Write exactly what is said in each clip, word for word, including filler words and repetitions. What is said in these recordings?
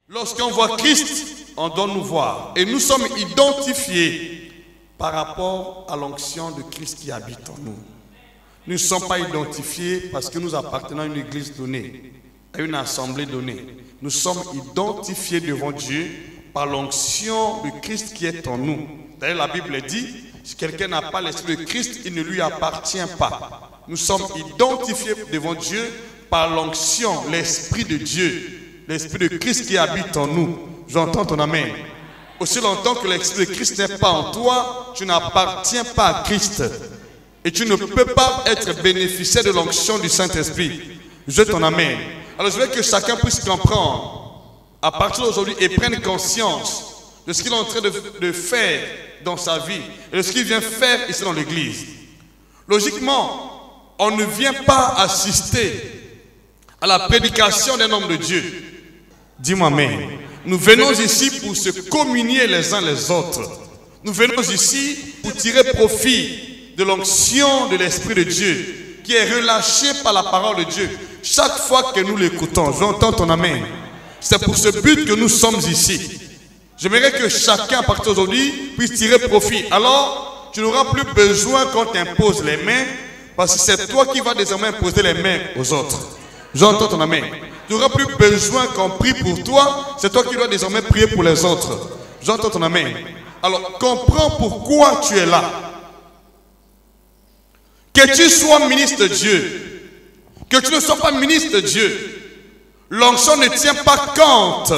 Lorsqu'on voit Christ, on doit nous voir. Et nous sommes identifiés par rapport à l'onction de Christ qui habite en nous. Nous ne sommes pas identifiés parce que nous appartenons à une église donnée, à une assemblée donnée. Nous sommes identifiés devant Dieu par l'onction de Christ qui est en nous. D'ailleurs, la Bible dit, si quelqu'un n'a pas l'esprit de Christ, il ne lui appartient pas. Nous sommes identifiés devant Dieu par l'onction, l'esprit de Dieu, l'esprit de Christ qui habite en nous. J'entends ton amen. Aussi longtemps que l'esprit de Christ n'est pas en toi, tu n'appartiens pas à Christ. Et tu ne peux pas être bénéficiaire de l'onction du Saint-Esprit. Je ton amen. Alors je veux que chacun puisse comprendre à partir d'aujourd'hui et prenne conscience de ce qu'il est en train de, de faire dans sa vie et de ce qu'il vient faire ici dans l'église. Logiquement, on ne vient pas assister à la prédication d'un homme de Dieu. Dis-moi amen. Nous venons ici pour se communier les uns les autres. Nous venons ici pour tirer profit de l'onction de l'Esprit de Dieu qui est relâchée par la parole de Dieu. Chaque fois que nous l'écoutons, j'entends ton amen. C'est pour ce but que nous sommes ici. J'aimerais que chacun à partir d'aujourd'hui puisse tirer profit. Alors, tu n'auras plus besoin qu'on t'impose les mains parce que c'est toi qui vas désormais imposer les mains aux autres. J'entends ton amen. Tu n'auras plus besoin qu'on prie pour toi, c'est toi qui dois désormais prier pour les autres. J'entends ton amen. Alors, comprends pourquoi tu es là. Que tu sois ministre de Dieu, que tu ne sois pas ministre de Dieu, l'onction ne tient pas compte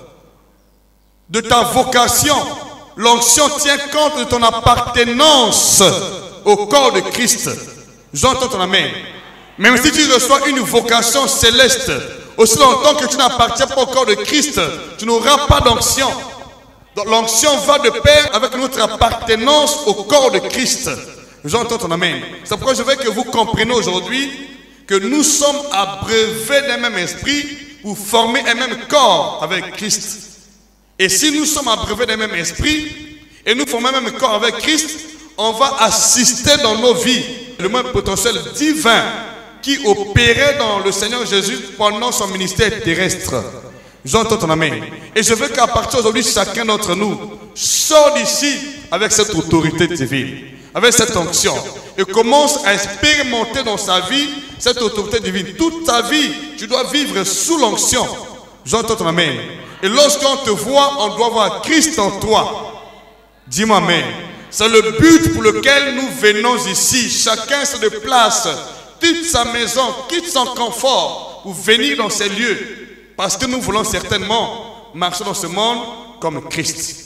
de ta vocation. L'onction tient compte de ton appartenance au corps de Christ. J'entends ton amen. Même si tu reçois une vocation céleste, aussi longtemps que tu n'appartiens pas au corps de Christ, tu n'auras pas d'onction. L'onction va de pair avec notre appartenance au corps de Christ. J'entends ton amen. C'est pourquoi je veux que vous compreniez aujourd'hui que nous sommes abreuvés d'un même esprit pour former un même corps avec Christ. Et si nous sommes abreuvés d'un même esprit et nous formons un même corps avec Christ, on va assister dans nos vies le même potentiel divin qui opérait dans le Seigneur Jésus pendant son ministère terrestre. J'entends ton amen. Et je veux qu'à partir d'aujourd'hui, chacun d'entre nous sort d'ici avec cette autorité divine, avec cette onction, et commence à expérimenter dans sa vie cette autorité divine. Toute ta vie, tu dois vivre sous l'onction. J'entends ton amen. Et lorsqu'on te voit, on doit voir Christ en toi. Dis-moi amen. C'est le but pour lequel nous venons ici. Chacun se déplace, quitte sa maison, quitte son confort pour venir dans ces lieux. Parce que nous voulons certainement marcher dans ce monde comme Christ.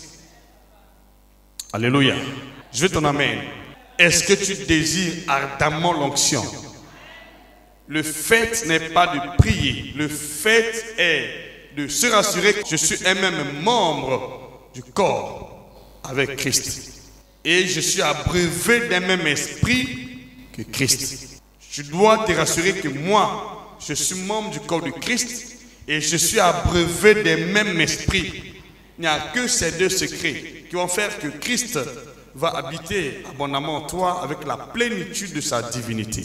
Alléluia. Je vais ton amen. Est-ce que tu désires ardemment l'onction? Le fait n'est pas de prier. Le fait est de se rassurer que je suis un même membre du corps avec Christ. Et je suis abreuvé d'un même esprit que Christ. Tu dois te rassurer que moi, je suis membre du corps de Christ et je suis abreuvé des mêmes esprits. Il n'y a que ces deux secrets qui vont faire que Christ va habiter abondamment en toi avec la plénitude de sa divinité.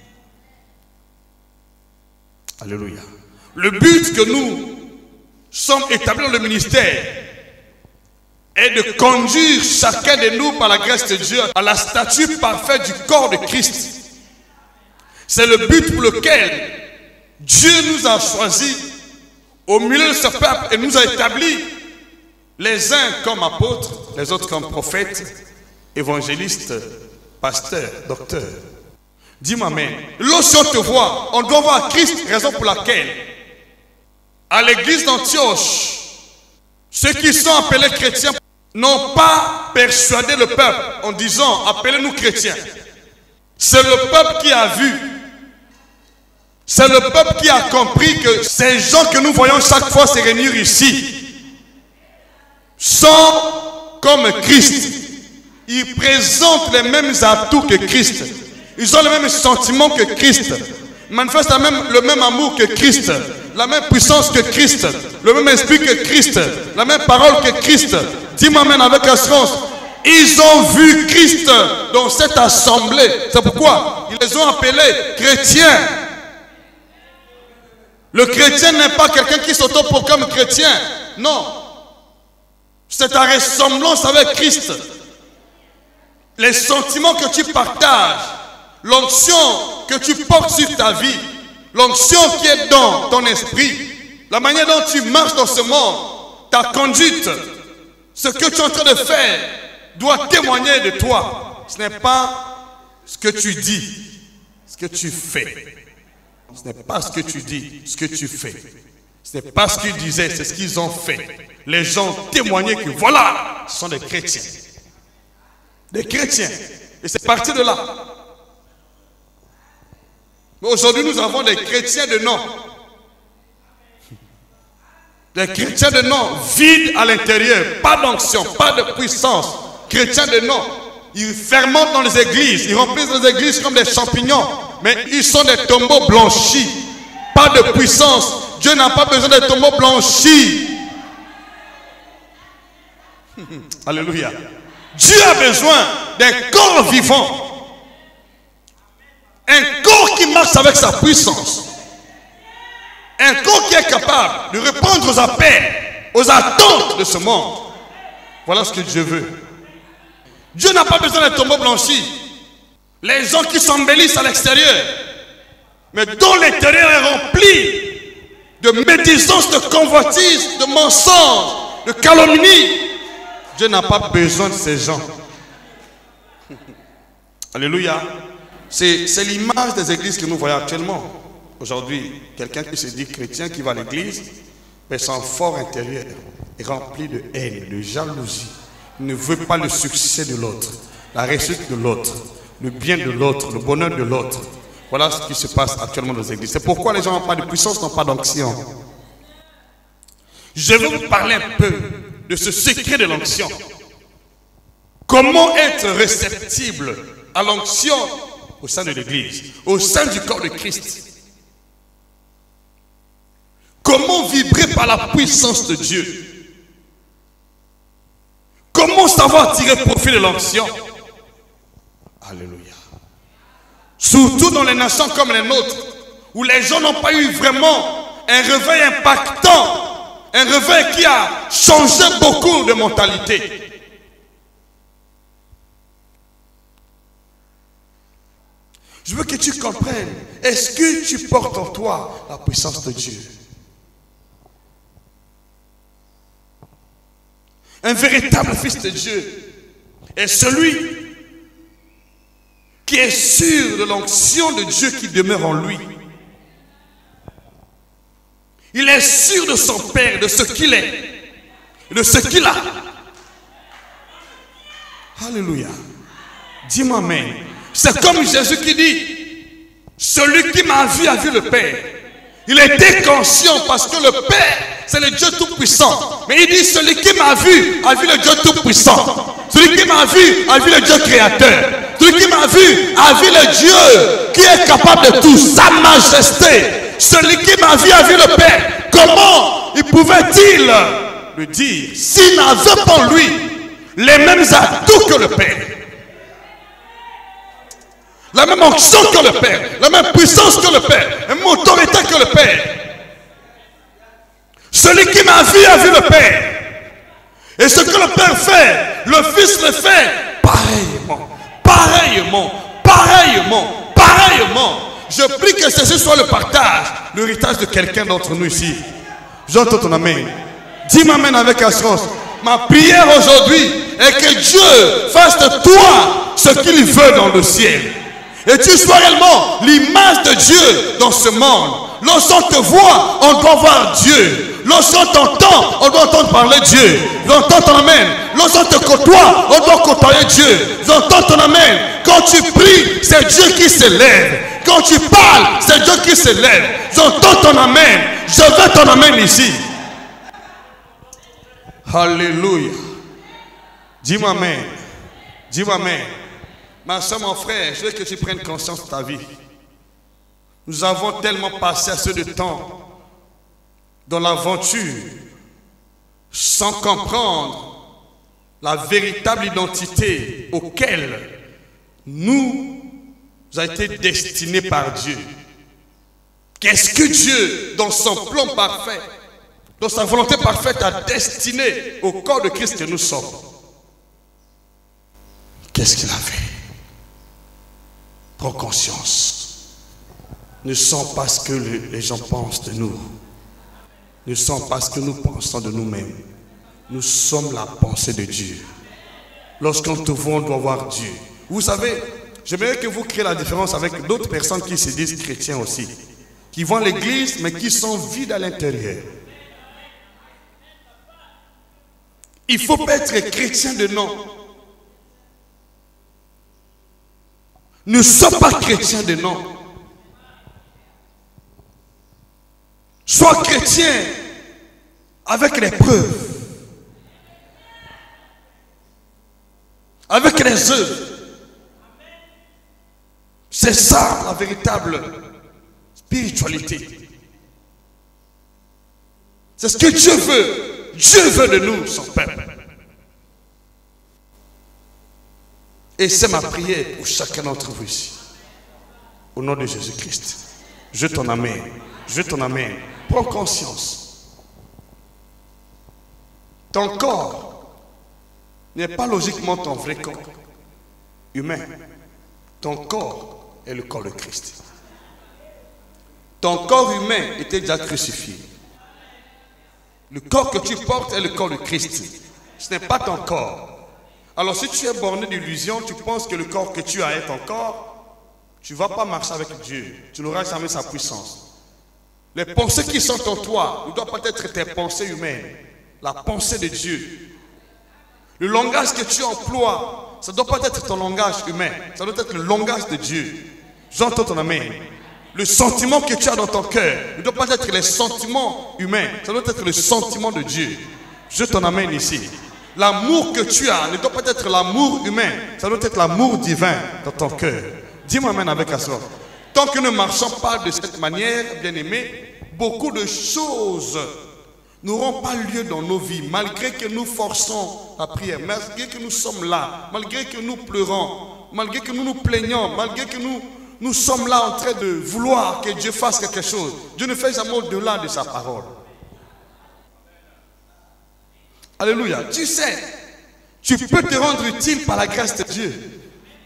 Alléluia. Le but que nous sommes établis dans le ministère est de conduire chacun de nous par la grâce de Dieu à la statue parfaite du corps de Christ. C'est le but pour lequel Dieu nous a choisis au milieu de ce peuple et nous a établis les uns comme apôtres, les autres comme prophètes, évangélistes, pasteurs, docteurs. Dis-moi amen. Lorsqu'on te voit, on doit voir Christ, raison pour laquelle à l'église d'Antioche, ceux qui sont appelés chrétiens n'ont pas persuadé le peuple en disant appelez-nous chrétiens. C'est le peuple qui a vu. C'est le peuple qui a compris que ces gens que nous voyons chaque fois se réunir ici sont comme Christ. Ils présentent les mêmes atouts que Christ. Ils ont les mêmes sentiments que Christ. Ils manifestent la même, le même amour que Christ. La même puissance que Christ. Le même esprit que Christ. La même parole que Christ. Dis-moi amen avec assurance. Ils ont vu Christ dans cette assemblée. C'est pourquoi ils les ont appelés chrétiens. Le chrétien n'est pas quelqu'un qui s'autoproclame chrétien. Non. C'est ta ressemblance avec Christ. Les sentiments que tu partages, l'onction que tu portes sur ta vie, l'onction qui est dans ton esprit, la manière dont tu marches dans ce monde, ta conduite, ce que tu es en train de faire doit témoigner de toi. Ce n'est pas ce que tu dis, ce que tu fais. Ce n'est pas ce que tu dis, ce que tu fais. Ce n'est pas ce qu'ils disaient, c'est ce qu'ils ont fait. Les gens témoignaient que voilà, ce sont des chrétiens. Des chrétiens. Et c'est parti de là. Mais aujourd'hui, nous avons des chrétiens de nom. Des chrétiens de nom vides à l'intérieur. Pas d'onction, pas de puissance. Chrétiens de nom. Ils fermentent dans les églises. Ils remplissent les églises comme des champignons. Mais ils sont des tombeaux blanchis. Pas de puissance. Dieu n'a pas besoin des tombeaux blanchis. Alléluia. Dieu a besoin d'un corps vivant. Un corps qui marche avec sa puissance. Un corps qui est capable de répondre aux appels, aux attentes de ce monde. Voilà ce que Dieu veut. Dieu n'a pas besoin d'un tombeau blanchi. Les gens qui s'embellissent à l'extérieur, mais dont l'intérieur est rempli de médisance, de convoitise, de mensonges, de calomnie. Dieu n'a pas besoin de ces gens. Alléluia. C'est l'image des églises que nous voyons actuellement. Aujourd'hui, quelqu'un qui se dit chrétien, qui va à l'église, mais son fort intérieur est rempli de haine, de jalousie. Il ne veut pas le succès de l'autre, la réussite de l'autre, le bien de l'autre, le bonheur de l'autre. Voilà ce qui se passe actuellement dans les églises. C'est pourquoi les gens n'ont pas de puissance, n'ont pas d'onction. Je vais vous parler un peu de ce secret de l'onction. Comment être réceptible à l'onction au sein de l'église, au sein du corps de Christ. Comment vibrer par la puissance de Dieu? Comment savoir tirer profit de l'onction? Alléluia. Surtout dans les nations comme les nôtres, où les gens n'ont pas eu vraiment un réveil impactant, un réveil qui a changé beaucoup de mentalité. Je veux que tu comprennes, est-ce que tu portes en toi la puissance de Dieu? Un véritable fils de Dieu est celui qui est sûr de l'onction de Dieu qui demeure en lui. Il est sûr de son Père, de ce qu'il est, de ce qu'il a. Alléluia. Dis-moi amen. C'est comme Jésus qui dit, celui qui m'a vu a vu le Père. Il était conscient parce que le Père, c'est le Dieu Tout-Puissant. Mais il dit, celui qui m'a vu a vu le Dieu Tout-Puissant. Celui qui m'a vu a vu le Dieu Créateur. Celui qui m'a vu a vu le Dieu qui est capable de tout, sa majesté. Celui qui m'a vu a vu le Père. Comment il pouvait-il le dire s'il n'avait pas en lui les mêmes atouts que le Père? La même onction que le Père, la même puissance que le Père, la même autorité que le Père. Celui qui m'a vu a vu le Père. Et ce que le Père fait, le Fils le fait pareillement, pareillement, pareillement, pareillement. Je prie que ceci soit le partage, l'héritage de quelqu'un d'entre nous ici. J'entends ton amen. Dis-moi amen avec assurance. Ma prière aujourd'hui est que Dieu fasse de toi ce qu'il veut dans le ciel. Et tu sois réellement l'image de Dieu dans ce monde. Lorsqu'on te voit, on doit voir Dieu. Lorsqu'on t'entend, on doit entendre parler Dieu. J'entends ton amen. Lorsqu'on te côtoie, on doit côtoyer Dieu. J'entends ton amen. Quand tu pries, c'est Dieu qui s'élève. Quand tu parles, c'est Dieu qui s'élève. J'entends ton amen. Je veux ton amen ici. Alléluia. Dis-moi amen. Dis-moi amen. Ma soeur, mon frère, je veux que tu prennes conscience de ta vie. Nous avons tellement passé assez de temps dans l'aventure sans comprendre la véritable identité auquel nous avons été destinés par Dieu. Qu'est-ce que Dieu, dans son plan parfait, dans sa volonté parfaite, a destiné au corps de Christ que nous sommes. Qu'est-ce qu'il a fait? Prends conscience. Ne sommes pas ce que les gens pensent de nous. Ne sommes pas ce que nous pensons de nous-mêmes. Nous sommes la pensée de Dieu. Lorsqu'on te voit, on doit voir Dieu. Vous savez, j'aimerais que vous créez la différence avec d'autres personnes qui se disent chrétiens aussi, qui vont à l'église mais qui sont vides à l'intérieur. Il ne faut pas être chrétien de nom. Ne sois pas chrétien de nom. Sois chrétien avec les preuves, avec les œuvres. C'est ça la véritable spiritualité. C'est ce que Dieu veut. Dieu veut de nous, son peuple. Et c'est ma prière pour chacun d'entre vous ici. Au nom de Jésus-Christ. Je t'en amène. Je t'en amène. Prends conscience. Ton corps n'est pas logiquement ton vrai corps humain. Ton corps est le corps de Christ. Ton corps humain était déjà crucifié. Le corps que tu portes est le corps de Christ. Ce n'est pas ton corps. Alors si tu es borné d'illusion, tu penses que le corps que tu as est ton corps, tu ne vas pas marcher avec Dieu. Tu n'auras jamais sa puissance. Les pensées qui sont en toi ne doivent pas être tes pensées humaines. La pensée de Dieu. Le langage que tu emploies, ça ne doit pas être ton langage humain. Ça doit être le langage de Dieu. J'entends ton amen. Le sentiment que tu as dans ton cœur ne doit pas être les sentiments humains. Ça doit être le sentiment de Dieu. Je t'en amène ici. L'amour que tu as ne doit pas être l'amour humain. Ça doit être l'amour divin dans ton cœur. Dis-moi amen avec la soeur. Tant que nous ne marchons pas de cette manière, bien-aimés, beaucoup de choses n'auront pas lieu dans nos vies, malgré que nous forçons la prière, malgré que nous sommes là, malgré que nous pleurons, malgré que nous nous plaignons, malgré que nous, nous sommes là en train de vouloir que Dieu fasse quelque chose. Dieu ne fait jamais au-delà de sa parole. Alléluia. Tu sais, tu peux te rendre utile par la grâce de Dieu.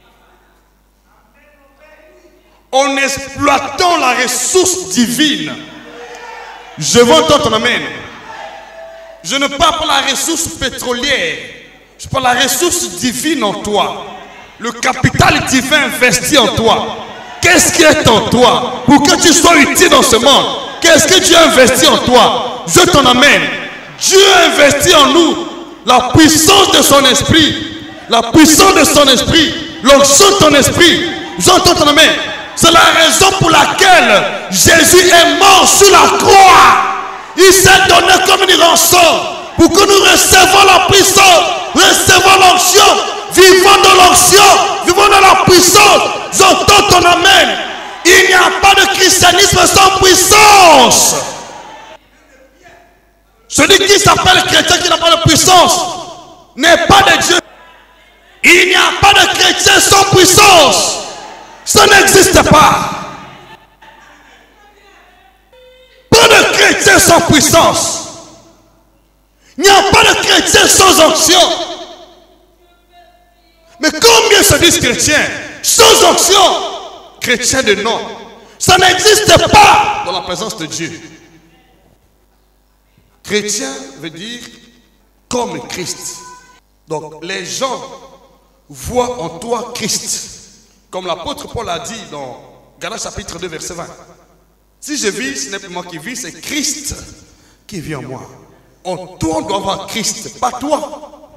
En exploitant la ressource divine. Je veux entendre ton amen. Je ne parle pas de la ressource pétrolière. Je parle de la ressource divine en toi. Le capital divin investi en toi. Qu'est-ce qui est en toi pour que tu sois utile dans ce monde? Qu'est-ce que Dieu a investi en toi? Je t'en amène. Dieu a investi en nous la puissance de son esprit. La puissance de son esprit. L'onction de ton esprit. J'entends ton amène. C'est la raison pour laquelle Jésus est mort sur la croix. Il s'est donné comme une rançon pour que nous recevons la puissance, recevons l'onction, vivons dans l'onction, vivons dans la puissance. J'entends ton amen. Il n'y a pas de christianisme sans puissance. Celui qui s'appelle chrétien qui n'a pas de puissance n'est pas de Dieu. Il n'y a pas de chrétien sans puissance. Ça n'existe pas. Pas de chrétien sans puissance. Il n'y a pas de chrétien sans onction. Mais combien se disent chrétiens sans onction? Chrétiens de nom. Ça n'existe pas dans la présence de Dieu. Chrétien veut dire comme Christ. Donc les gens voient en toi Christ. Comme l'apôtre Paul a dit dans Galates chapitre deux verset vingt. Si je vis, ce n'est plus moi qui vis, c'est Christ qui vit en moi. En toi, on doit voir Christ, pas toi.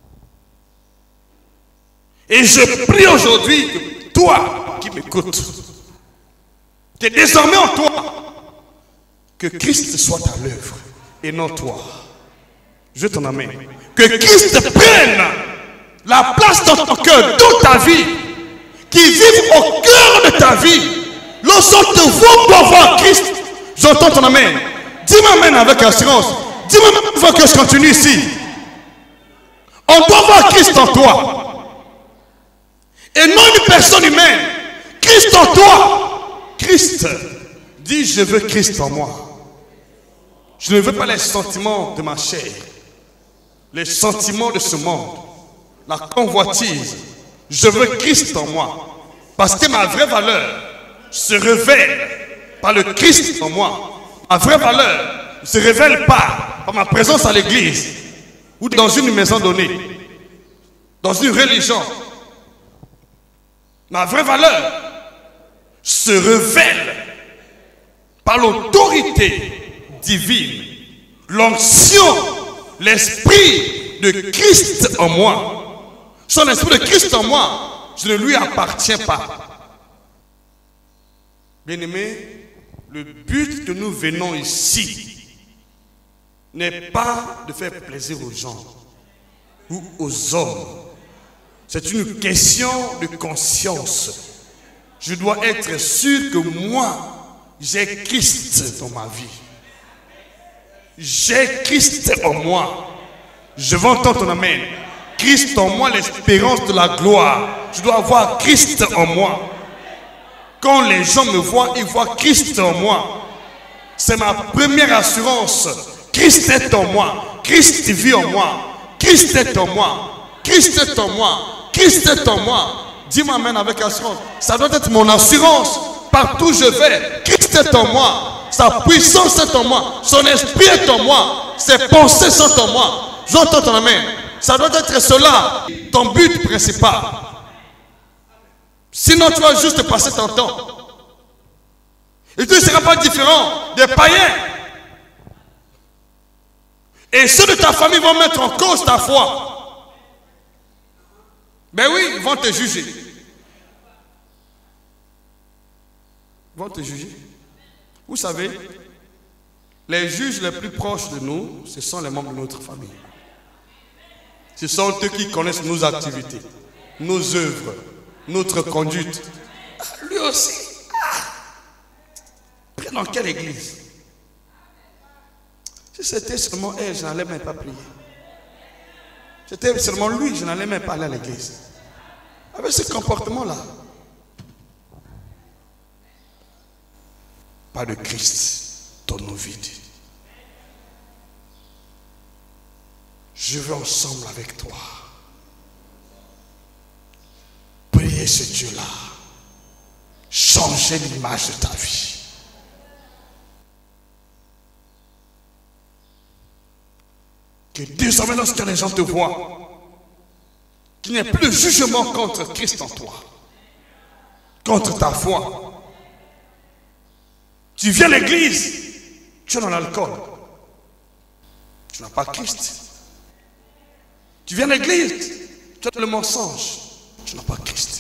Et je prie aujourd'hui que toi qui m'écoutes, que désormais en toi, que Christ soit à l'œuvre et non toi. Je t'en amène. Que Christ prenne la place dans ton cœur, dans ta vie, qui vive au cœur de ta vie. Lorsqu'on te voit, on doit voir Christ. J'entends ton amen. Dis-moi amen avec assurance. Dis-moi amen avant que je continue ici. On doit voir Christ en toi. Et non une personne humaine. Christ en toi. Christ dit je veux Christ en moi. Je ne veux pas les sentiments de ma chair, les sentiments de ce monde, la convoitise. Je veux Christ en moi. Parce que ma vraie valeur se révèle par le Christ en moi. Ma vraie valeur ne se révèle pas par ma présence à l'église ou dans une maison donnée, dans une religion. Ma vraie valeur se révèle par l'autorité divine, l'onction, l'esprit de Christ en moi. Son esprit de Christ en moi, je ne lui appartiens pas. Bien-aimés, le but que nous venons ici n'est pas de faire plaisir aux gens ou aux hommes. C'est une question de conscience. Je dois être sûr que moi, j'ai Christ dans ma vie. J'ai Christ en moi. Je veux entendre ton amen. Christ en moi, l'espérance de la gloire. Je dois avoir Christ en moi. Quand les gens me voient, ils voient Christ en moi. C'est ma première assurance. Christ est en moi. Christ vit en moi. Christ est en moi. Christ est en moi. Christ est en moi. Dis-moi amen avec assurance. Ça doit être mon assurance. Partout où je vais, Christ est en moi. Sa puissance est en moi. Son esprit est en moi. Ses pensées sont en moi. J'entends ton amen. Ça doit être cela, ton but principal. Sinon, tu vas juste passer ton temps. Et tu ne seras pas différent des païens. Et ceux de ta famille vont mettre en cause ta foi. Ben oui, ils vont te juger. Ils vont te juger. Vous savez, les juges les plus proches de nous, ce sont les membres de notre famille. Ce sont eux qui connaissent nos activités, nos œuvres, notre conduite. Ah, lui aussi. Ah. Dans quelle église? Si c'était seulement elle, je n'allais même pas prier. Si c'était seulement lui, je n'allais même pas aller à l'église. Avec ce comportement-là. Pas de Christ dans nos vies. Je veux ensemble avec toi prier ce Dieu-là, changer l'image de ta vie. Que désormais, lorsque les gens te voient, qu'il n'y ait plus de jugement contre Christ en toi, contre ta foi. Tu viens à l'église, tu es dans l'alcool, tu n'as pas Christ. Tu viens à l'église, tu as le mensonge, tu n'as pas Christ.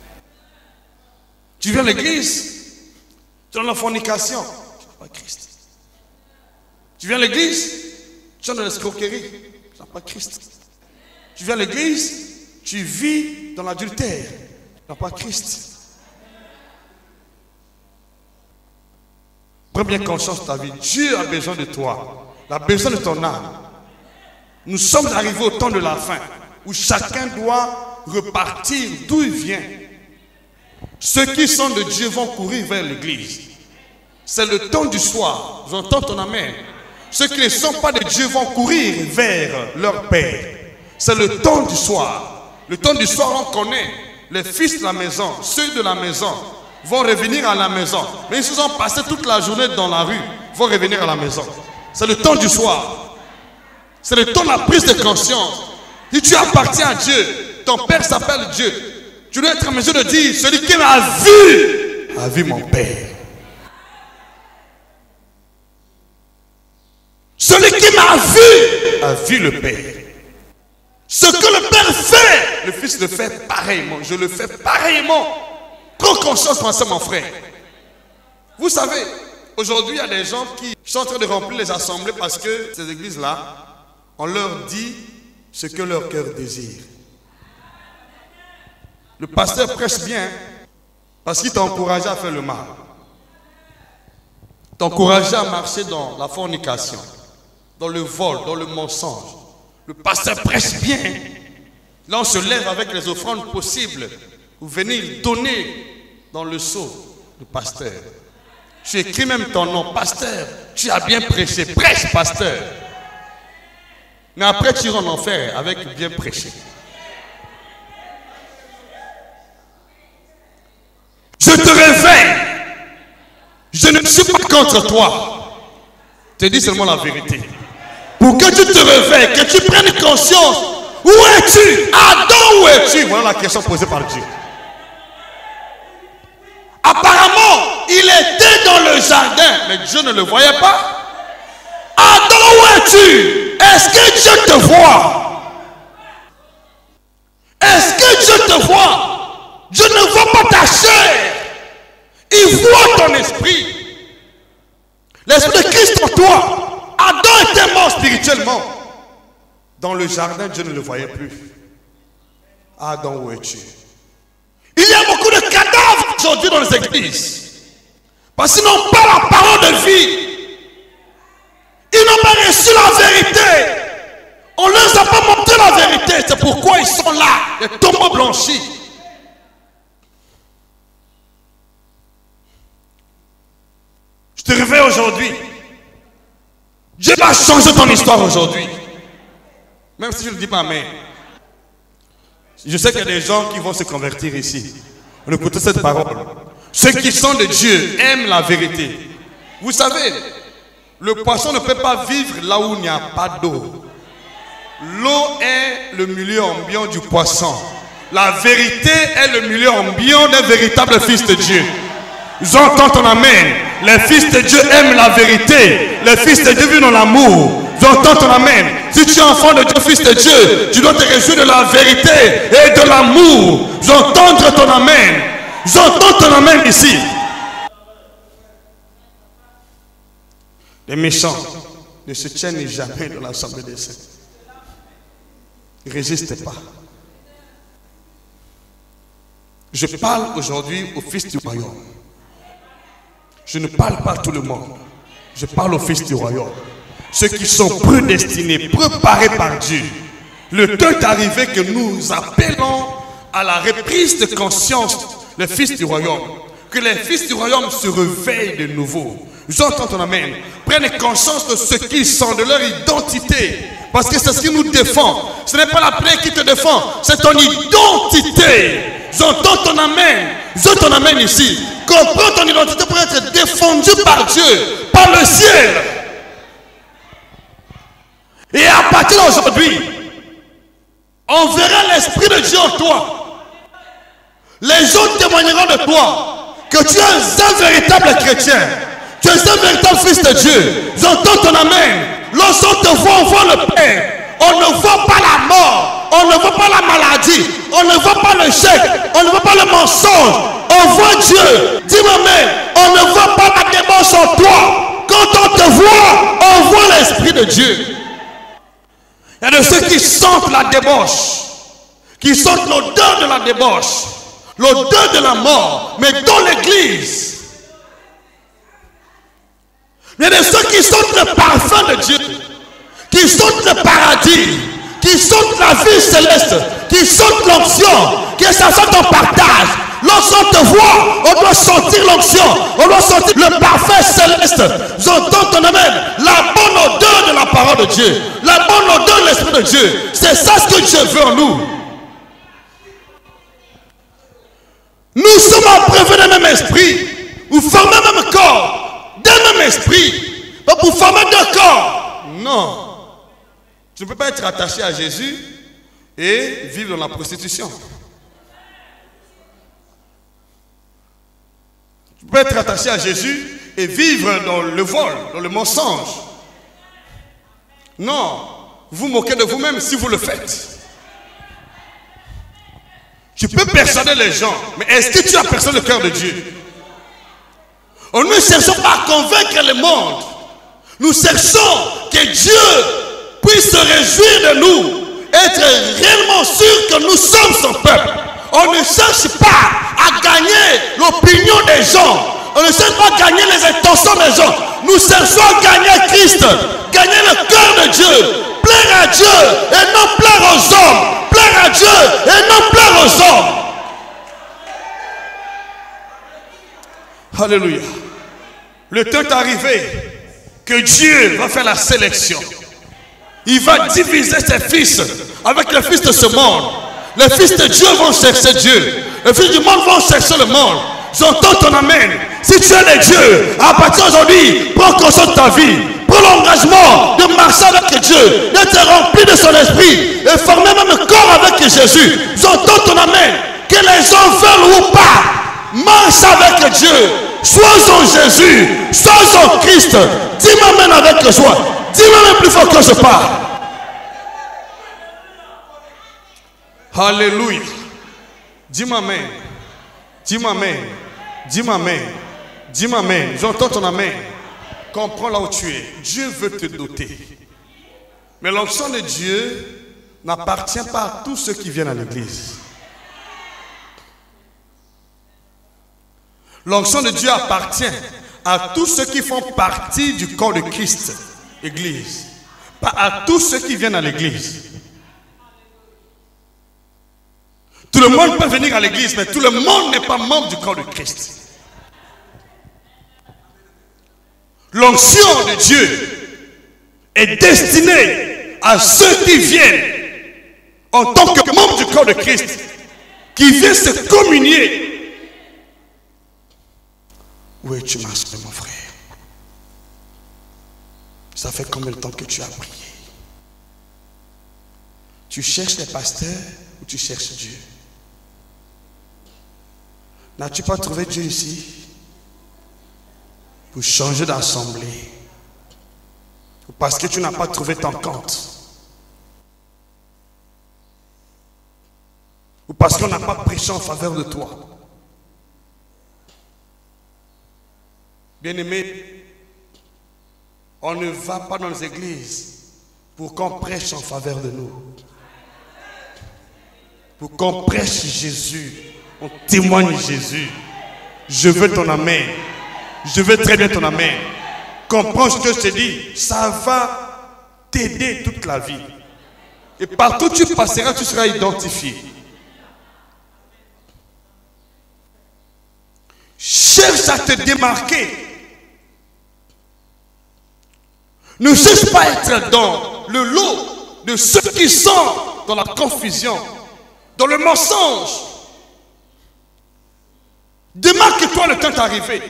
Tu viens à l'église, tu as la fornication, tu n'as pas Christ. Tu viens à l'église, tu as de l'escroquerie, tu n'as pas Christ. Tu viens à l'église, tu vis dans l'adultère, tu n'as pas Christ. Prends bien conscience de ta vie. Dieu a besoin de toi, il a besoin de ton âme. Nous sommes arrivés au temps de la fin où chacun doit repartir d'où il vient. Ceux qui sont de Dieu vont courir vers l'église. C'est le temps du soir. J'entends ton amen. Ceux qui ne sont pas de Dieu vont courir vers leur Père. C'est le temps du soir. Le temps du soir, on connaît. Les fils de la maison, ceux de la maison vont revenir à la maison. Mais ils se sont passés toute la journée dans la rue, vont revenir à la maison. C'est le temps du soir. C'est le temps de la prise de conscience. Si tu appartiens à Dieu, ton Père s'appelle Dieu. Tu dois être en mesure de dire, celui qui m'a vu a vu mon Père. Celui qui m'a vu a vu le Père. Ce que le Père fait, le Fils le fait pareillement. Je le fais pareillement. Prends conscience de ça, mon frère. Vous savez, aujourd'hui, il y a des gens qui sont en train de remplir les assemblées parce que ces églises-là, on leur dit ce que leur cœur désire. Le pasteur prêche bien parce qu'il t'a encouragé à faire le mal. T'a encouragé à marcher dans la fornication, dans le vol, dans le mensonge. Le pasteur prêche bien. Là, on se lève avec les offrandes possibles. Vous venez donner dans le seau du pasteur. Tu écris même ton nom, pasteur. Tu as bien prêché, prêche, pasteur. Mais après, tu iras en enfer avec bien prêché. Je te réveille. Je ne suis pas contre toi. Je te dis seulement la vérité. Pour que tu te réveilles, que tu prennes conscience. Où es-tu? Adam, où es-tu? Voilà la question posée par Dieu. Apparemment, il était dans le jardin, mais Dieu ne le voyait pas. Adam, où es-tu? Est-ce que Dieu te voit? Est-ce que Dieu te voit? Dieu ne voit pas ta chair. Il voit ton esprit. L'esprit de Christ en toi. Adam était mort spirituellement. Dans le jardin, Dieu ne le voyait plus. Adam, où es-tu? Il y a beaucoup de cadavres aujourd'hui dans les églises. Parce qu'ils n'ont pas la parole de vie. Ils n'ont pas reçu la vérité. On ne leur a pas montré la vérité. C'est pourquoi ils sont là, les tombeaux blanchis. Je te réveille aujourd'hui. Dieu va changer ton histoire aujourd'hui. Même si je ne le dis pas, mais je sais qu'il y a des gens qui vont se convertir ici. On écoute cette parole. Ceux qui sont de Dieu aiment la vérité. Vous savez, le poisson ne peut pas vivre là où il n'y a pas d'eau. L'eau est le milieu ambiant du poisson. La vérité est le milieu ambiant d'un véritable fils de Dieu. J'entends ton amen. Les fils de Dieu aiment la vérité. Les fils de Dieu vivent dans l'amour. J'entends ton amen. Si tu es enfant de Dieu, fils de Dieu, tu dois te réjouir de la vérité et de l'amour. J'entends ton amen. J'entends ton amen ici. Les méchants ne se tiennent jamais dans l'assemblée des saints. Ne résistez pas. Je parle aujourd'hui aux fils du royaume. Je ne parle pas à tout le monde. Je parle aux fils du royaume. Ceux qui sont prédestinés, préparés par Dieu. Le temps est arrivé que nous appelons à la reprise de conscience les fils du royaume. Que les fils du royaume se réveillent de nouveau. J'entends ton amen. Prennent conscience de ce qu'ils sont, de leur identité. Parce que c'est ce qui nous défend. Ce n'est pas la plaie qui te défend, c'est ton identité. J'entends ton amen. J'entends ton amen ici. Comprends ton identité pour être défendu par Dieu, par le ciel. Et à partir d'aujourd'hui, on verra l'Esprit de Dieu en toi. Les gens témoigneront de toi que tu es un véritable chrétien. Tu es un véritable fils de Dieu. J'entends ton amen. Lorsqu'on te voit, on voit le Père. On ne voit pas la mort. On ne voit pas la maladie. On ne voit pas le chèque. On ne voit pas le mensonge. On voit Dieu. Dis-moi amen. On ne voit pas la débauche en toi. Quand on te voit, on voit l'Esprit de Dieu. Il y a de ceux qui sentent la débauche. Qui sentent l'odeur de la débauche. L'odeur de la mort. Mais dans l'église. Il y a de ceux qui sentent le parfum de Dieu. Qui sentent le paradis. Qui sentent la vie céleste. Qui sentent l'onction. Que ça soit ton partage. Lorsqu'on te voit, on doit sentir l'onction. On doit sentir le parfum céleste. J'entends ton amen. La bonne odeur de la parole de Dieu. La bonne odeur de l'Esprit de Dieu. C'est ça ce que Dieu veut en nous. Nous sommes empruntés d'un même esprit. Nous formons un même corps. D'un même esprit. Pas pour former deux corps. Non. Tu ne peux pas être attaché à Jésus et vivre dans la prostitution. Tu peux être attaché à Jésus et vivre dans le vol, dans le mensonge. Non, vous moquez de vous-même si vous le faites. Tu peux persuader les gens, mais est-ce que tu as perçu le cœur de Dieu? On ne cherche pas à convaincre le monde. Nous cherchons que Dieu puisse se réjouir de nous, être réellement sûr que nous sommes son peuple. On ne cherche pas à gagner l'opinion des gens. On ne cherche pas à gagner les intentions des gens. Nous cherchons à gagner Christ, gagner le cœur de Dieu, plaire à Dieu et non plaire aux hommes, plaire à Dieu et non plaire aux hommes. Alléluia. Le temps est arrivé que Dieu va faire la sélection. Il va diviser ses fils avec les fils de ce monde. Les fils de Dieu vont chercher Dieu. Les fils du monde vont chercher le monde. J'entends ton amen. Si tu es de Dieu, à partir d'aujourd'hui, prends conscience de ta vie. Prends l'engagement de marcher avec Dieu, d'être rempli de son esprit et former même le corps avec Jésus. J'entends ton amen. Que les gens veulent ou pas, marche avec Dieu. Sois en Jésus, sois en Christ. Dis-moi amen avec joie. Dis-moi même plus fort que je parle. Alléluia. Dis-moi amen. Dis-moi amen. Dis-moi amen. Dis-moi amen. J'entends ton amen. Comprends là où tu es. Dieu veut te doter. Mais l'onction de Dieu n'appartient pas à tous ceux qui viennent à l'église. L'onction de Dieu appartient à tous ceux qui font partie du corps de Christ, église. Pas à tous ceux qui viennent à l'église. Tout le monde peut venir à l'église, mais tout le monde n'est pas membre du corps de Christ. L'onction de Dieu est destinée à ceux qui viennent en tant que membres du corps de Christ, qui viennent se communier. Où es-tu, ma soeur, mon frère? Ça fait combien de temps que tu as prié? Tu cherches les pasteurs ou tu cherches Dieu? N'as-tu pas trouvé Dieu ici pour changer d'assemblée? Ou parce que tu n'as pas trouvé ton compte? Ou parce qu'on n'a pas prêché en faveur de toi? Bien-aimés, on ne va pas dans les églises pour qu'on prêche en faveur de nous. Pour qu'on prêche Jésus, on témoigne Jésus. Je veux ton amen. Je veux très bien ton amen. Comprends ce que je te dis. Ça va t'aider toute la vie. Et partout où tu passeras, tu seras identifié. Cherche à te démarquer. Ne cherche pas à être dans le lot de ceux qui sont dans la confusion, dans le mensonge. Démarque-toi, le temps est arrivé.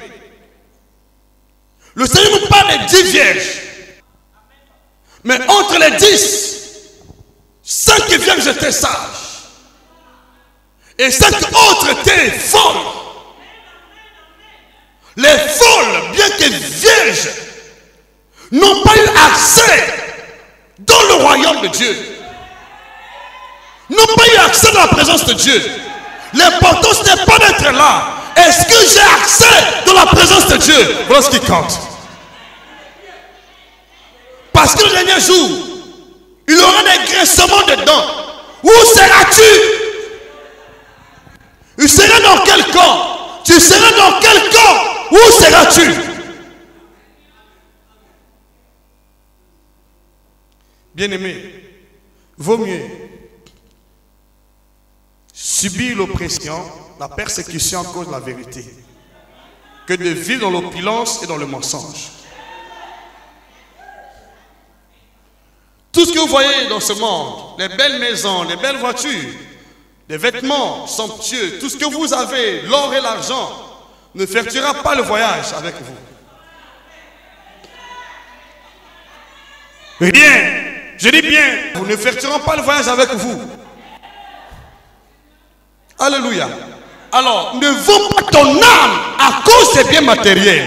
Le Seigneur nous parle des dix vierges. Mais entre les dix, cinq vierges étaient sages. Et cinq autres étaient folles. Les folles, bien que vierges, n'ont pas eu accès dans le royaume de Dieu. N'ont pas eu accès dans la présence de Dieu. L'important, ce n'est pas d'être là. Est-ce que j'ai accès dans la présence de Dieu? Voilà ce qui compte. Parce que le dernier jour, il y aura des graissements dedans. Où seras-tu? Tu seras dans quel corps? Tu seras dans quel corps? Où seras-tu? Bien-aimé, vaut mieux subir l'oppression, la persécution à cause de la vérité, que de vivre dans l'opulence et dans le mensonge. Tout ce que vous voyez dans ce monde, les belles maisons, les belles voitures, les vêtements somptueux, tout ce que vous avez, l'or et l'argent, ne effectuera pas le voyage avec vous. Rien. Je dis bien, vous ne effectueront pas le voyage avec vous. Alléluia. Alors, ne vends pas ton âme à cause des biens matériels.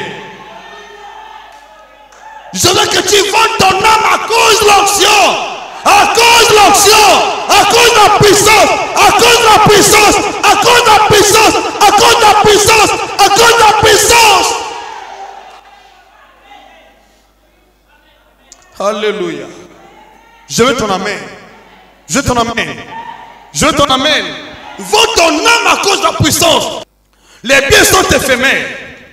Je veux que tu vendes ton âme à cause de l'onction. À cause de l'onction. À cause de la puissance. À cause de la puissance. À cause de la puissance. À cause de la puissance. À cause de la puissance. Alléluia. Je veux ton amen. Je veux ton amen. Je veux ton amen. Vends ton âme à cause de la puissance. Les biens sont éphémères.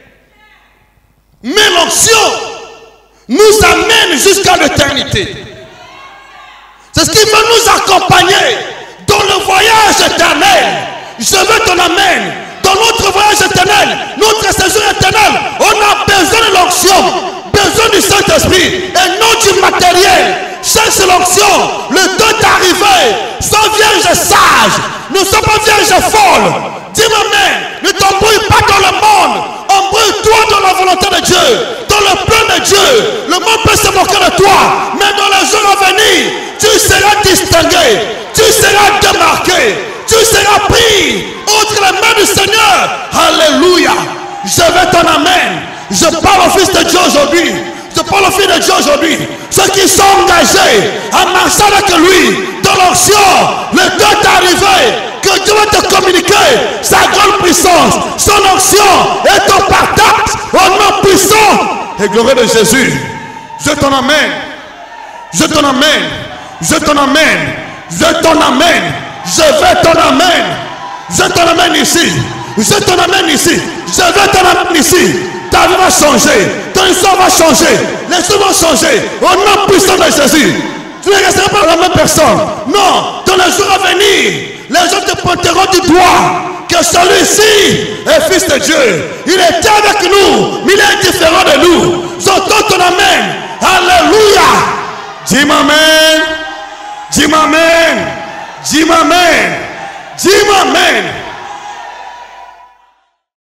Mais l'onction nous amène jusqu'à l'éternité. C'est ce qui veut nous accompagner dans le voyage éternel. Je veux ton amen. Ton notre voyage éternel, notre séjour éternel, on a besoin de l'onction, besoin du Saint-Esprit et non du matériel. Cherche l'onction, le temps est arrivé. Sois vierge sage, ne sois pas vierge folle. Dis-moi amen, ne t'embrouille pas dans le monde, embrouille-toi dans la volonté de Dieu, dans le plan de Dieu. Le monde peut se moquer de toi, mais dans les jours à venir, tu seras distingué, tu seras démarqué, tu seras pris entre les mains du Seigneur. Alléluia. Je vais ton amen. Je parle au Fils de Dieu aujourd'hui. Je parle au Fils de Dieu aujourd'hui. Ceux qui sont engagés à marcher avec lui dans l'onction, le temps est arrivé que Dieu va te communiquer sa grande puissance, son onction et ton partage au nom puissant et glorieux de Jésus. Je t'en amène. Je t'en amène. Je t'en amène. Je t'en amène. Je vais t'en amène. Je t'en amène ici. Je t'en amène ici. Je vais t'en amène ici. Ta vie va changer. Ton histoire va changer. Les choses vont changer. Au nom puissant de Jésus. Tu ne resteras pas la même personne. Non. Dans les jours à venir, les gens te pointeront du doigt que celui-ci est fils de Dieu. Il était avec nous, mais il est différent de nous. J'entends ton amen. Alléluia. Dis-moi amen. Dis-moi amen. Dis-moi amen. Dis-moi amen.